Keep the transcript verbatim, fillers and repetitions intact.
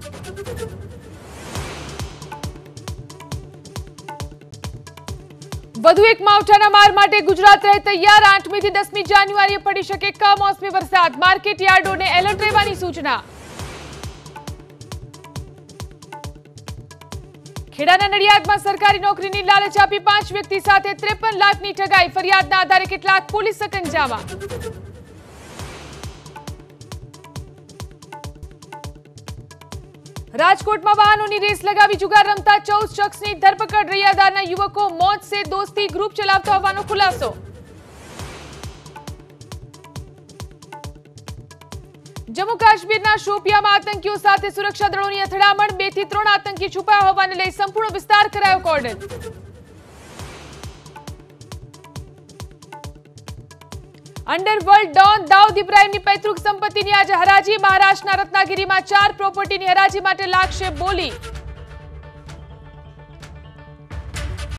વધુ એક માવઠાના માર માટે ગુજરાત રહે તૈયાર। આઠમી થી દસમી જાન્યુઆરીએ પડી શકે કમોસમી વરસાદ। માર્કેટ યાર્ડોને એલર્ટ રહેવાની સૂચના। ખેડાના નડિયાદમાં સરકારી નોકરીની લાલચ આપી પાંચ વ્યક્તિ સાથે ત્રેપન લાખની ઠગાઈ। ફરિયાદના આધારે કેટલાક પોલીસ સકંજામાં। राजकोटમાં વાહનોની રેસ લગાવી જુગાર રમતા ચૌદ શખ્સની ધરપકડ। રૈયાદારના યુવકો મોજ સે દોસ્તી ગ્રુપ ચલાવતા હોવાનો ખુલાસો। જમ્મુ કાશ્મીરના શોપિયામાં આતંકીઓ સાથે સુરક્ષા દળોની અથડામણ। બે થી ત્રણ આતંકી છુપાયા હોવાને લઈ સંપૂર્ણ વિસ્તાર કરાયો કોર્ડન। अंडरवर्ल्ड डॉन दाऊद इब्राहिमની પૈતૃક સંપત્તિની આજે હરાજી। મહારાષ્ટ્રના રત્નાગીરીમાં ચાર પ્રોપર્ટીની હરાજી માટે લાગશે બોલી।